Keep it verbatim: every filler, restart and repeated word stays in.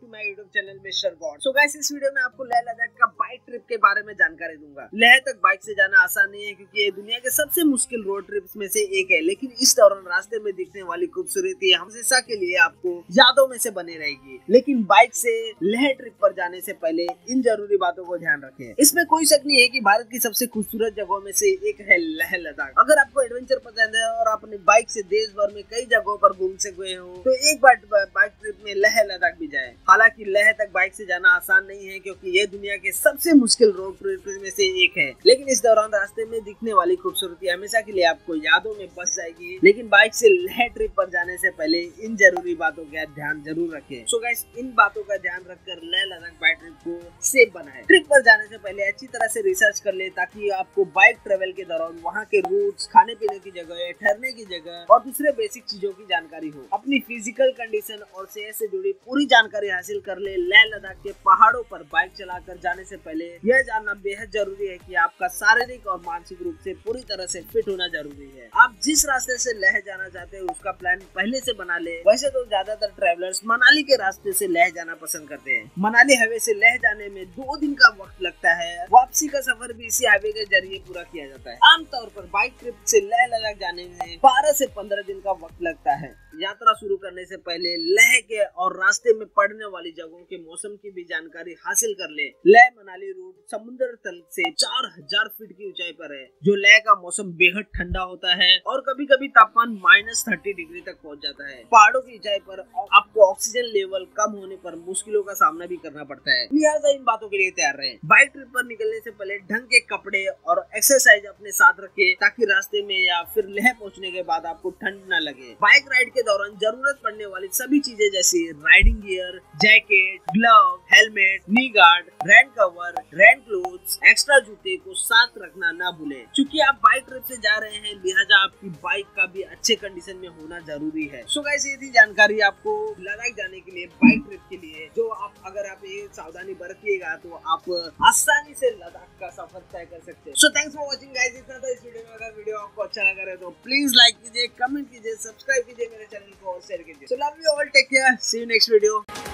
My YouTube channel mister God. So guys, इस video में आपको लेह लद्दाख का बाइक ट्रिप के बारे में जानकारी दूंगा। लेह तक बाइक से जाना आसान नहीं है क्योंकि ये दुनिया के सबसे मुश्किल रोड ट्रिप्स में से एक है, लेकिन इस दौरान रास्ते में दिखने वाली खूबसूरती हमेशा के लिए आपको यादों में से बनी रहेगी। लेकिन बाइक से लेह ट्रिप पर जाने से पहले इन जरूरी बातों को ध्यान रखें। इसमें कोई शक नहीं है कि भारत की सबसे खूबसूरत जगहों में से एक है लेह लद्दाख। अगर आपको एडवेंचर पसंद है और अपनी बाइक से देश भर में कई जगहों पर घूम से गए हो तो एक बार बाइक ट्रिप में लेह लद्दाख भी जाए। हालांकि लेह तक बाइक से जाना आसान नहीं है क्योंकि ये दुनिया के सबसे मुश्किल रोड ट्रिप में से एक है, लेकिन इस दौरान रास्ते में दिखने वाली खूबसूरती हमेशा के लिए आपको यादों में बस जाएगी। लेकिन बाइक से लेह ट्रिप पर जाने से पहले इन जरूरी बातों का ध्यान जरूर रखें। सो गाइस, इन बातों का ध्यान रखकर लेह लद्दाख बाइक ट्रिप को सेफ बनाएं। ट्रिप पर जाने से पहले अच्छी तरह से रिसर्च कर ले ताकि आपको बाइक ट्रेवल के दौरान वहाँ के रूट्स, खाने पीने की जगह, ठहरने की जगह और दूसरे बेसिक चीजों की जानकारी हो। अपनी फिजिकल कंडीशन और सेहत से जुड़ी पूरी जानकारी हासिल कर ले। लेह लद्दाख के पहाड़ों पर बाइक चलाकर जाने से पहले यह जानना बेहद जरूरी है कि आपका शारीरिक और मानसिक रूप से पूरी तरह से फिट होना जरूरी है। आप जिस रास्ते से लेह जाना चाहते हैं उसका प्लान पहले से बना ले। वैसे तो ज्यादातर ट्रैवलर्स मनाली के रास्ते से लेह जाना पसंद करते हैं। मनाली हाईवे से लेह जाने में दो दिन का वक्त लगता है। वापसी का सफर भी इसी हाईवे के जरिए पूरा किया जाता है। आमतौर पर बाइक ट्रिप से लेह लद्दाख जाने में बारह से पंद्रह दिन का वक्त लगता है। यात्रा शुरू करने से पहले लेह के और रास्ते में पड़ने वाली जगहों के मौसम की भी जानकारी हासिल कर ले। लेह मनाली रूट समुद्र तल से चार हजार फीट की ऊंचाई पर है, जो लेह का मौसम बेहद ठंडा होता है और कभी कभी तापमान माइनस थर्टी डिग्री तक पहुंच जाता है। पहाड़ों की ऊंचाई पर आपको ऑक्सीजन लेवल कम होने पर मुश्किलों का सामना भी करना पड़ता है, लिहाजा इन बातों के लिए तैयार रहें। बाइक ट्रिप पर निकलने से पहले ढंग के कपड़े और एक्सरसाइज अपने साथ रखें ताकि रास्ते में या फिर लेह पहुंचने के बाद आपको ठंड न लगे। बाइक राइड के दौरान जरूरत पड़ने वाली सभी चीजें जैसे riding gear, jacket, glove, helmet, knee guard, rain cover, rain clothes, extra जूते को साथ रखना ना भूलें। चूंकि आप बाइक ट्रिप से जा रहे हैं लिहाजा आपकी बाइक का भी अच्छे कंडीशन में होना जरूरी है। सो गाइस, ये थी जानकारी आपको लद्दाख जाने के लिए बाइक ट्रिप के लिए, जो आप अगर आप ये सावधानी बरतिएगा तो आप आसानी से लद्दाख का सफर तय कर सकते हैं। So thanks for watching guys, इतना था इस वीडियो में। अगर वीडियो आपको अच्छा लगा रहे तो प्लीज लाइक कीजिए, कमेंट कीजिए, सब्सक्राइब कीजिए मेरे चैनल को और शेयर कीजिए। So love you all, take care, see you next video.